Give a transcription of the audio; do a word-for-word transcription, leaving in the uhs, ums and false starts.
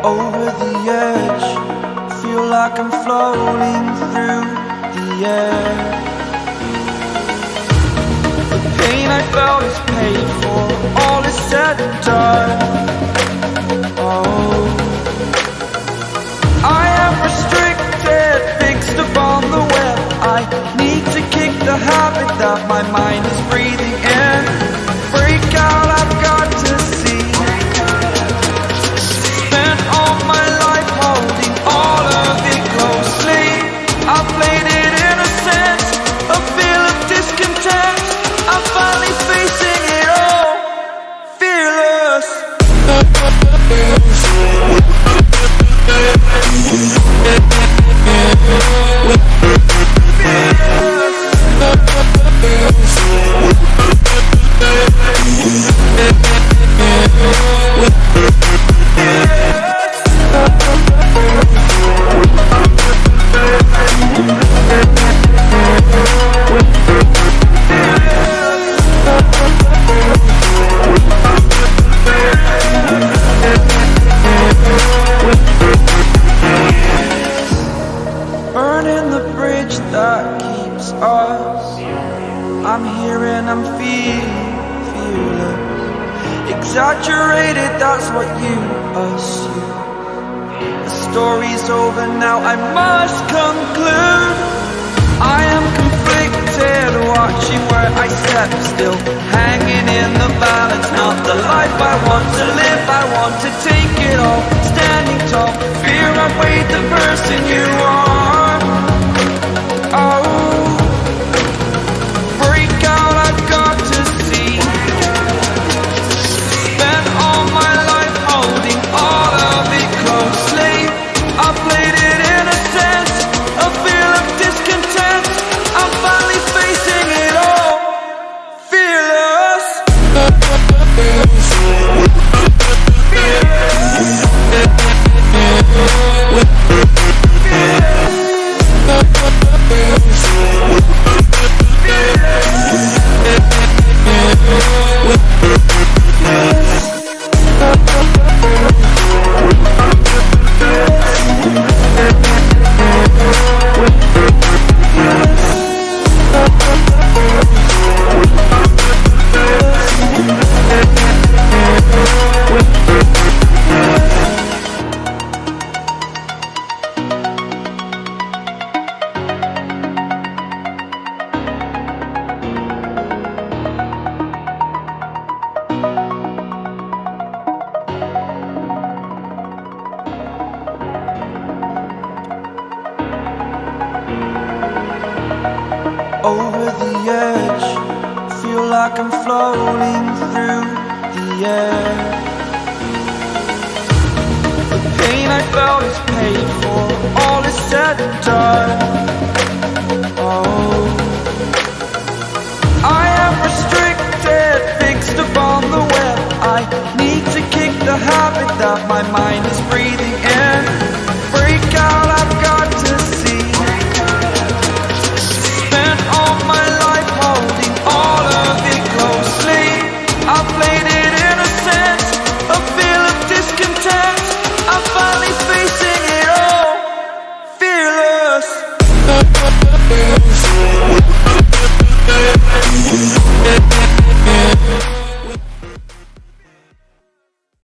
over the edge. Feel like I'm floating through the air. The pain I felt is paid for, all is said and done. Oh, I am restricted, fixed upon the web. I need to kick the habit that my mind is breathing in. Break out, I've got to see. Spent all my life holding all of it closely. I played it innocent, a feel of discontent. I'm finally facing it all, fearless. Burning the bridge that keeps us. I'm here and I'm feeling fearless. Exaggerated, that's what you assume. The story's over now, I must conclude. I am conflicted, watching where I step still, hanging in the balance. Not the life I want to live, I want to take it all. Standing tall, fear I've weighed the person you are. Oh, break out, I've got to see. Spent all my life holding all of it closely. I played it innocent, a feel of discontent. I'm finally facing it all, fearless. Over the edge, feel like I'm floating through the air. The pain I felt is paid for, all is said and done. Oh, I am restricted, fixed upon the web. I need to kick the habit that my mind is breathing.